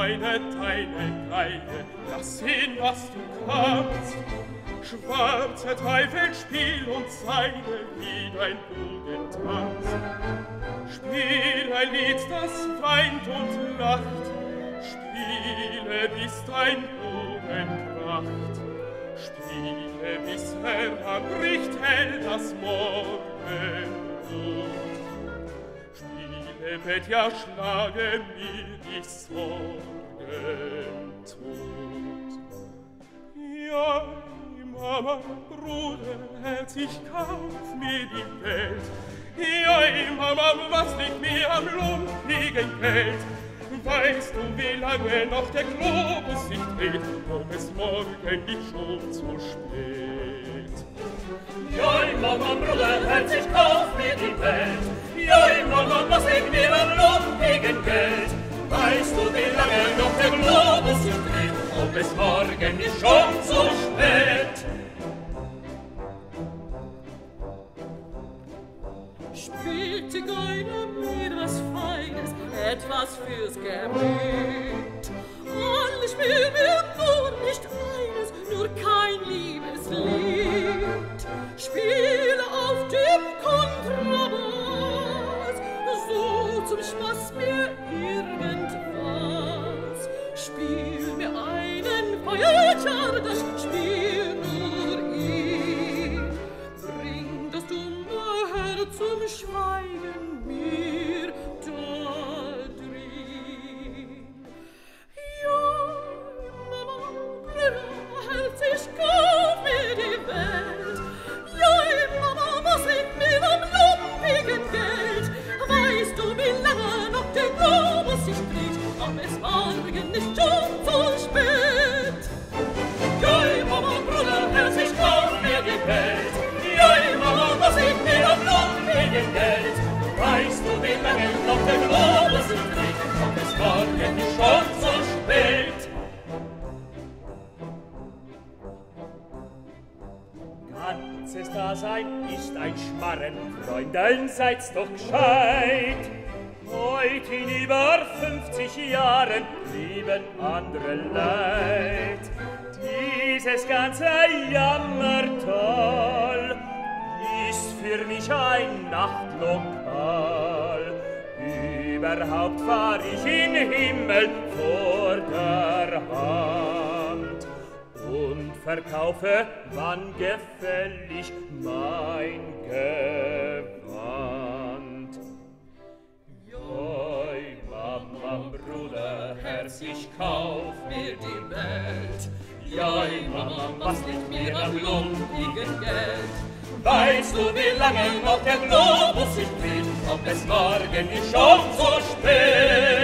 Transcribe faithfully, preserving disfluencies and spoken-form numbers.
deine, deine Geige, lass sehen, was du kannst. Schwarzer Teufel, spiel uns seine, wie dein Bogen tanzt. Spiel ein Lied, das weint und lacht, spiele, bis dein Bogen kracht. Spiele, bis heranbricht hell das Morgenrot. Spiele, Petja, schlage mir die Sorgen tot. Ja, Mama, Bruder, Herz, ich kauf mir die Welt. Ja, Mama, was liegt mir am lumpigen Geld? Weißt du, wie lange noch der Globus sich dreht, ob es morgen nicht schon zu spät? Joi, Mama, Bruder, Herz, ich kauf mir die Welt. Joi, Mama, was liegt mir am lumpigen Geld? Weißt du, wie lange noch der Globus sich dreht, ob es morgen nicht schon zu spät? Spielt die Geige mir was Feines, etwas fürs Gemüt. Und ich will mir nur nicht eines, nur kein Liebeslied. Spiele auf dem Kontrabass, so zum Spaß mir irgendwas. Spiel mir einen Feuerchar, das Spiel nur ihn. Bring das dumme Herz zum Schweigen mir da drin. Ja, Mama, Bruder, Herz, ich kauf mir die Welt. Ja, Mama, was liegt mir am lumpigen Geld? Weißt du, wie lange noch der Globus sich dreht, ob es morgen nicht schon zu spät? Joi, Mama, Bruder, Herz, ich kauf mir die Welt. Joi, Mama, was liegt mir am lumpigen Geld? Weißt du, wie lange noch der Globus sich dreht, ob es morgen nicht schon zu spät? Ganzes Dasein ist ein Schmarren, Freundeln, seid's doch gescheit. Heut in über fünfzig Jahren lieben andere Leid. Dieses ganze Jammertal ist für mich ein Nachtlokal. Überhaupt fahr ich in Himmel vor der Hand und verkaufe, wann gefällig, mein Gewand. Joi, Mama, Bruder, Herz, ich kauf mir die Welt. Joi, Mama, was liegt mir am lumpigen Geld? Weißt du, wie lange noch der Globus sich dreht, ob es morgen nicht schon so spät?